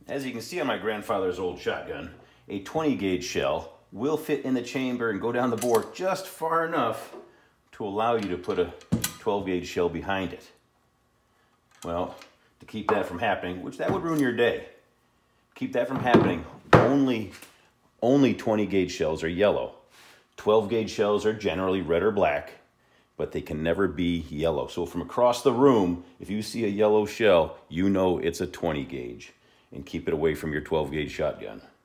As you can see on my grandfather's old shotgun, a 20 gauge shell will fit in the chamber and go down the bore just far enough to allow you to put a 12 gauge shell behind it. Well, to keep that from happening, which that would ruin your day, keep that from happening, only 20 gauge shells are yellow. 12 gauge shells are generally red or black, but they can never be yellow. So from across the room, if you see a yellow shell, you know it's a 20 gauge. And keep it away from your 12 gauge shotgun.